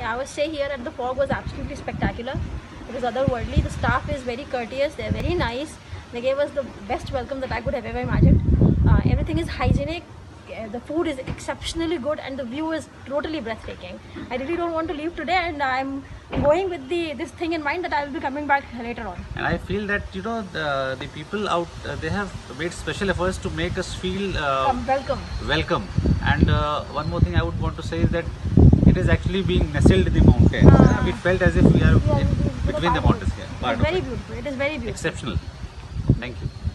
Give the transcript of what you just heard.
Our stay here at the Fog was absolutely spectacular. It was otherworldly. The staff is very courteous. They're very nice. They gave us the best welcome that I could have ever imagined. Everything is hygienic. The food is exceptionally good, and the view is totally breathtaking. I really don't want to leave today, and I'm going with this thing in mind that I will be coming back later on. And I feel that the people out they have made special efforts to make us feel welcome. And one more thing I would want to say is that it is actually being nestled in the mountain. We felt as if we are between the mountains here. It's very beautiful. It is very beautiful. Exceptional. Thank you.